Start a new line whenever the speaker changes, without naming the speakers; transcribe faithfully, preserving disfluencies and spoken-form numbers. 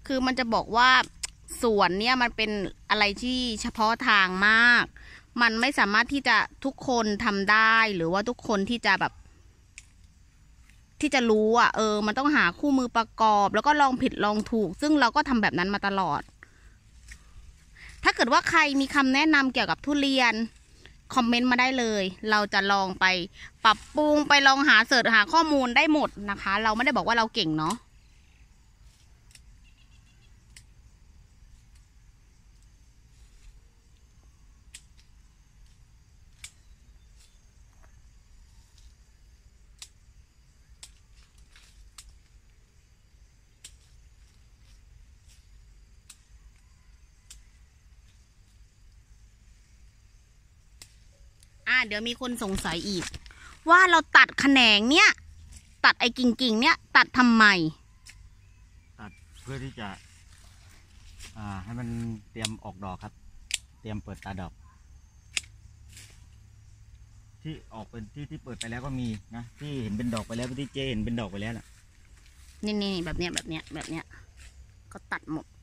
คือมันจะบอกว่าสวนเนี่ยมันเป็นอะไรที่เฉพาะทางมากมันไม่สามารถที่จะทุกคนทำได้หรือว่าทุกคนที่จะแบบที่จะรู้อ่ะเออมันต้องหาคู่มือประกอบแล้วก็ลองผิดลองถูกซึ่งเราก็ทำแบบนั้นมาตลอดถ้าเกิดว่าใครมีคำแนะนำเกี่ยวกับทุเรียนคอมเมนต์มาได้เลยเราจะลองไปปรับปรุงไปลองหาเสิร์ชหาข้อมูลได้หมดนะคะเราไม่ได้บอกว่าเราเก่งเนาะอ่าเดี๋ยวมีคนสงสัยอีกว่าเราตัดแขนงเนี้ยตัดไอ้กิ่งกิ่งเนี้ยตัดทำไม
ตัดเพื่อที่จะอ่าให้มันเตรียมออกดอกครับเตรียมเปิดตาดอกที่ออกเป็นที่ที่เปิดไปแล้วก็มีนะที่เห็นเป็นดอกไปแล้วที่เจเห็นเป็นดอกไปแล้วน่ะ
นี่นี่แบบเนี้ยแบบเนี้ยแบบเนี้ยก็ตัดหมด